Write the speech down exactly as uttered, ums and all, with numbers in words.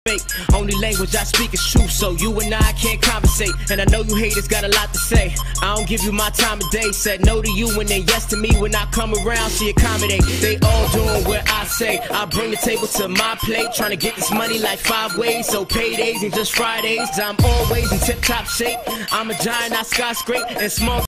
fake. Only language I speak is truth, so you and I can't conversate. And I know you haters got a lot to say. I don't give you my time of day. Said no to you and then yes to me when I come around. She accommodate. They all doing what I say. I bring the table to my plate, trying to get this money like five ways. So paydays and just Fridays. I'm always in tip top shape. I'm a giant, I skyscrape and small.